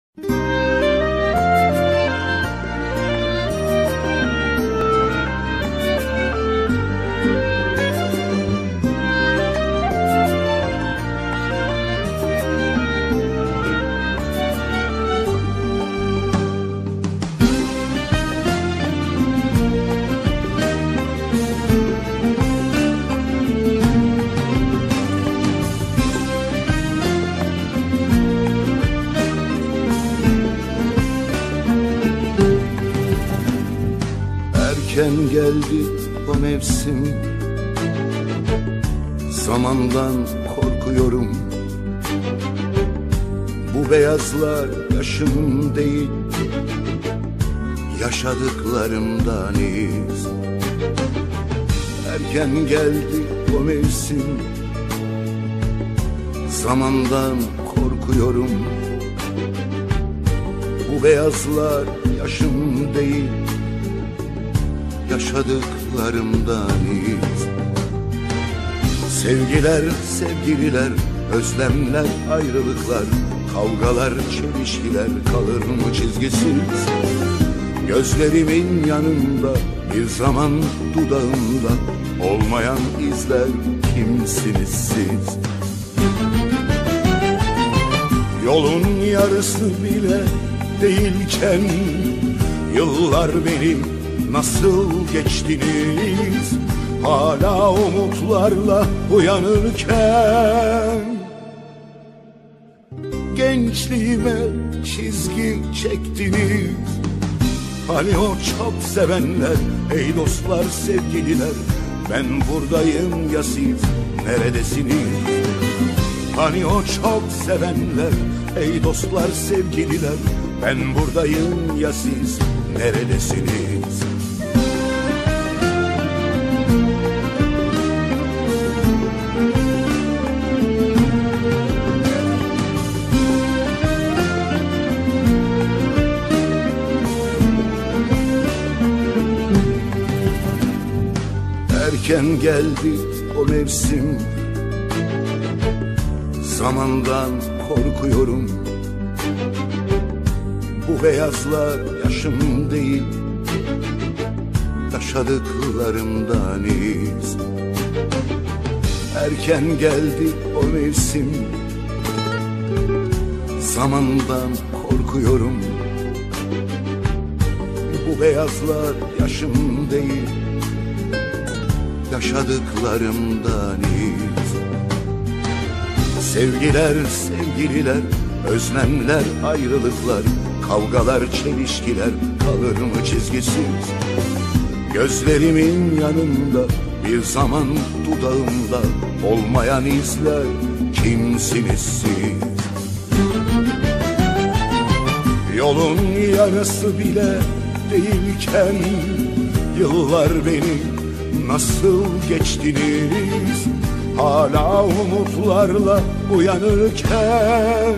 Erken geldi o mevsim, zamandan korkuyorum. Bu beyazlar yaşım değil, yaşadıklarımdan iz. Erken geldi o mevsim, zamandan korkuyorum. Bu beyazlar yaşım değil, yaşadıklarımdan iz. Sevgiler, sevgililer, özlemler, ayrılıklar, kavgalar, çelişkiler kalır mı çizgisiz? Gözlerimin yanında, bir zaman dudağımda olmayan izler, kimsiniz siz? Yolun yarısı bile değilken yıllar benim nasıl geçtiniz? Hala umutlarla uyanırken gençliğime çizgi çektiniz. Hani o çok sevenler, ey dostlar, sevgililer, ben buradayım ya siz neredesiniz? Hani o çok sevenler, ey dostlar, sevgililer, ben buradayım ya siz neredesiniz? Erken geldi o mevsim, zamandan korkuyorum. Bu beyazlar yaşım değil, yaşadıklarımdan iz. Erken geldi o mevsim, zamandan korkuyorum. Bu beyazlar yaşım değil, yaşadıklarımdan iz. Sevgiler, sevgililer, özlemler, ayrılıklar, kavgalar, çelişkiler kalır mı çizgisiz? Gözlerimin yanında, bir zaman dudağımda olmayan izler, kimsiniz siz? Yolun yarısı bile değilken yıllar beni nasıl geçtiniz? Hala umutlarla uyanırken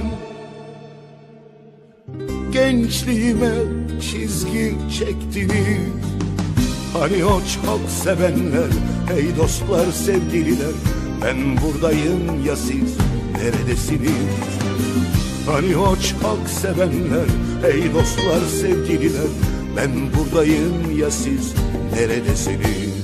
gençliğime çizgi çektiniz. Hani o çok sevenler, ey dostlar, sevgililer, ben buradayım ya siz neredesiniz? Hani o çok sevenler, ey dostlar, sevgililer, ben buradayım ya siz neredesiniz?